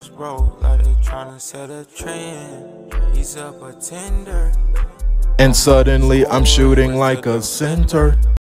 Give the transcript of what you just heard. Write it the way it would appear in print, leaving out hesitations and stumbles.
Bro, like they tryna set a trend. He's a pretender. And suddenly I'm shooting like a center.